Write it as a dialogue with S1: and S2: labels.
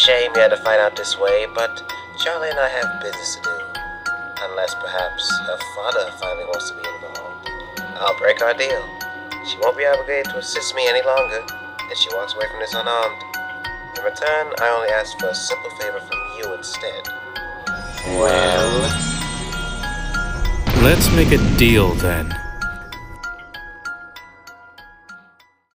S1: shame you had to find out this way, but Charlie and I have business to do. Unless perhaps her father finally wants to be involved. I'll break our deal. She won't be obligated to assist me any longer, and she walks away from this unarmed. In return, I only ask for a simple favor from you instead.
S2: Well...
S3: Let's make a deal then.